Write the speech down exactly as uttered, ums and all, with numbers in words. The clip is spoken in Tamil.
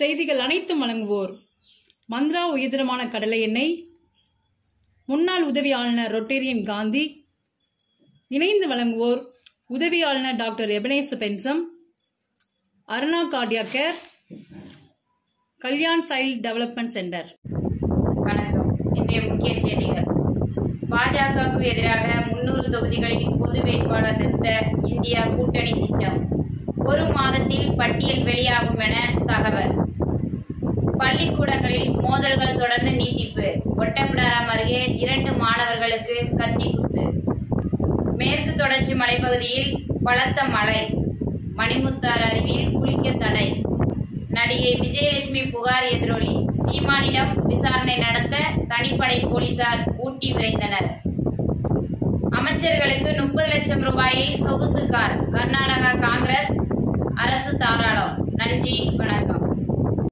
செய்திகள் அனைத்தும் வழங்குவோர் மந்த்ரா உயர்தரமான கடலை எண்ணெய், முன்னாள் உதவி ஆளுநர் ரொட்டேரியன் காந்தி. இணைந்து வழங்குவோர் உதவி ஆளுநர் doctor Ebenezer Benjamin, Aruna cardia care, Kalyan child development centre. வணக்கம். இன்றைய முக்கிய செய்திகள். பாஜகவுக்கு எதிராக முன்னூறு தொகுதிகளில் பொது வேட்பாளர் நிறுத்த இந்தியா கூட்டணி திட்டம். ஒரு மாதத்தில் பட்டியல் வெளியாகும் என தகவல். பள்ளிக்கூடங்களில் மோதல்கள் தொடர்ந்து நீட்டிப்பு. ஒட்டப்பிடாரம் அருகே இரண்டு மாணவர்களுக்கு கத்தி குத்து. மேற்கு தொடர்ச்சி மலைப்பகுதியில் பலத்த மழை. மணிமுத்தாறு அருவியில் குளிக்க தடை. நடிகை விஜயலட்சுமி புகார் எதிரொலி. சீமானிடம் விசாரணை நடத்த தனிப்படை போலீசார் ஊட்டி விரைந்தனர். அமைச்சர்களுக்கு முப்பது லட்சம் ரூபாயில் சொகுசு கார். கர்நாடகா காங்கிரஸ்